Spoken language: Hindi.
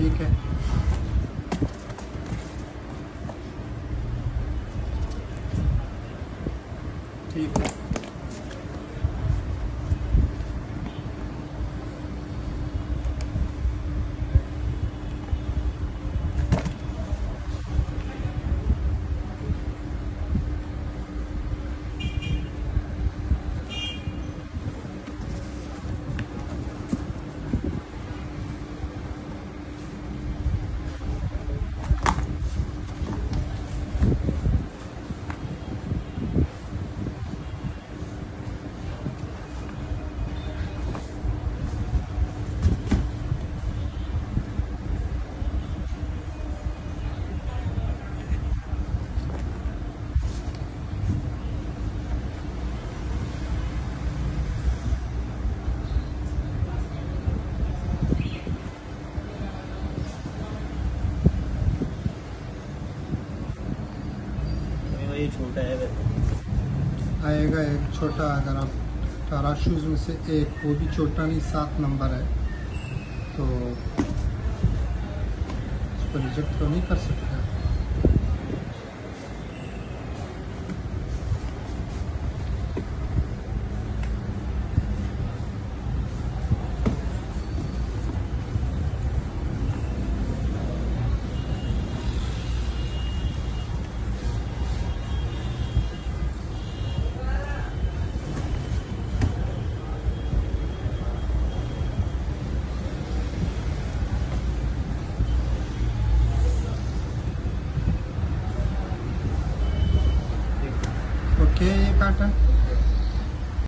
ठीक है। ठीक है। ये छोटा है आएगा एक छोटा, अगर आप 18 शूज़ में से एक, वो भी छोटा नहीं, 7 नंबर है, तो उसको रिजेक्ट तो नहीं कर सकते। ओके, ये काटा।